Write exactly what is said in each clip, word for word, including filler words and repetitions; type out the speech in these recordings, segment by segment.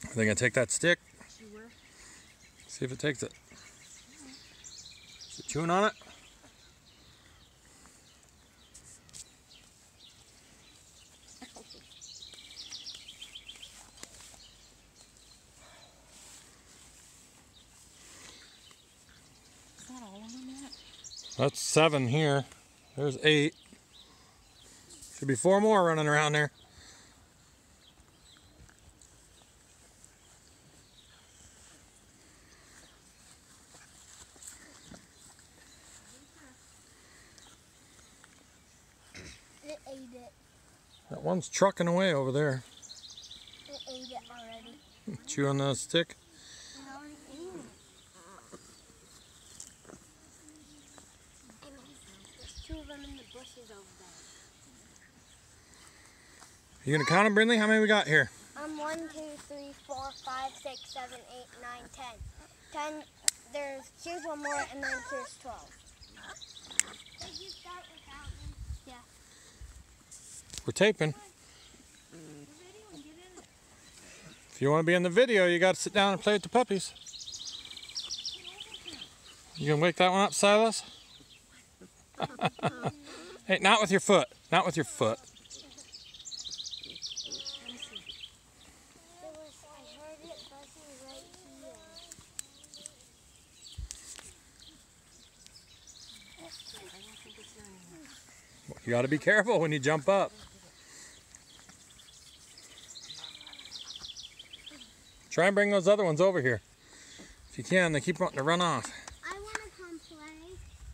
Are they gonna take that stick? See if it takes it. Is it chewing on it? Is that all of them yet? That's seven here. There's eight. Should be four more running around there. It ate it. That one's trucking away over there. It ate it already. Chew on the stick. It already ate it. There's two of them in the bushes over there. You gonna count them, Brindley? How many we got here? Um, one, two, three, four, five, six, seven, eight, nine, ten. Ten. There's here's one more, and then here's twelve. Did you start with counting? Yeah. We're taping. If you want to be in the video, you got to sit down and play with the puppies. You gonna wake that one up, Silas? Hey, not with your foot. Not with your foot. You got to be careful when you jump up. Try and bring those other ones over here. If you can, they keep wanting to run off. I want to come play.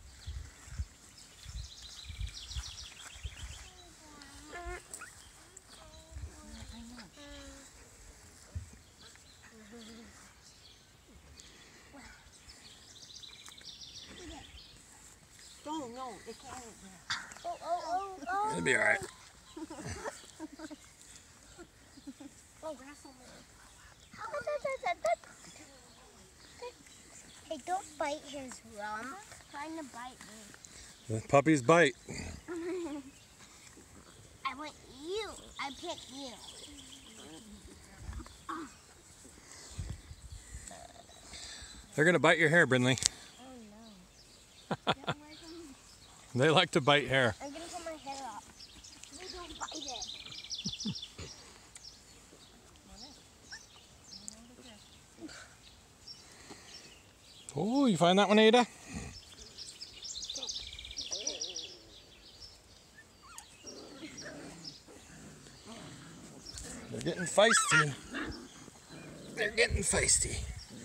Oh, no, it can't. Oh, oh, oh, oh. It'll be all right. Oh, wrestle me. Hey, don't bite his rump. Trying to bite me. The puppies bite. I want you. I picked you. They're gonna bite your hair, Brindley. Oh no. They like to bite hair. I'm gonna put my hair up. They don't bite it. Oh, you find that one, Ada? They're getting feisty. They're getting feisty.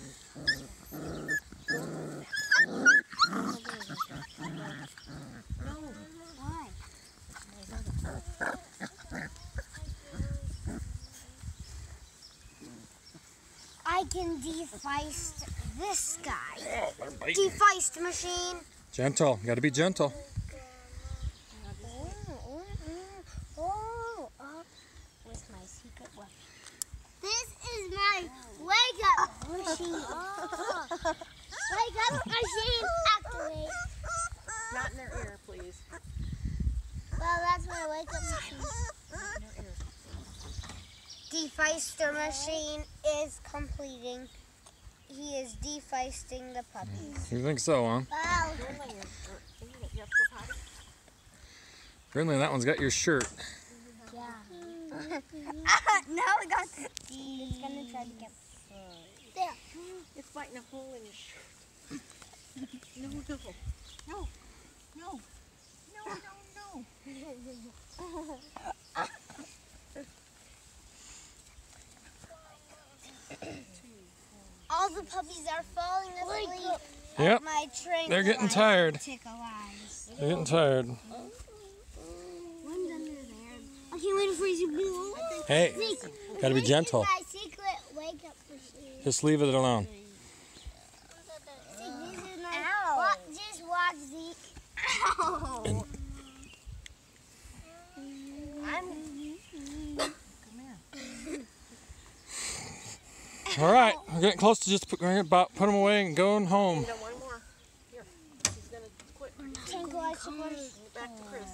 Why? I can defeist this guy. Oh, they're biting. Defeist machine. Gentle. You gotta be gentle. Oh, oh, oh, oh. With my secret weapon. This is my wake up machine. Oh. Wake up machine activate. Not in their ear, please. Well, that's my wake up machine. Not in their ear. Defeister machine is completing. He is defeisting the puppies. You think so, huh? Wow. Brindley is, or, you have to go potty? Brindley, that one's got your shirt. Yeah. Now we got. It's gonna try to get. There. It's biting a hole in your shirt. No, no. No. No. No, no, no. All the puppies are falling asleep. Yep. My They're getting tired. Tickle eyes. They're getting tired. One's under there. I can't wait for you. Hey, gotta be gentle. My secret wake up machine. Just leave it alone. See, this is my. Wa- just watch Zeke. Ow. And- I'm. All right, we're getting close to just put, we're about put them away and going home. You know, one more. Here. He's going to quit. Tranquilizer. Bring it back to Chris.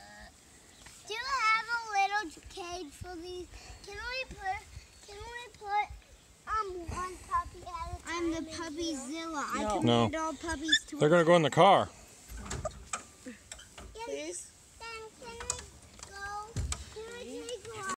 Do you have a little cage for these? Can we put? Can we put the Puppyzilla. I No. command all puppies to They're gonna go in the car.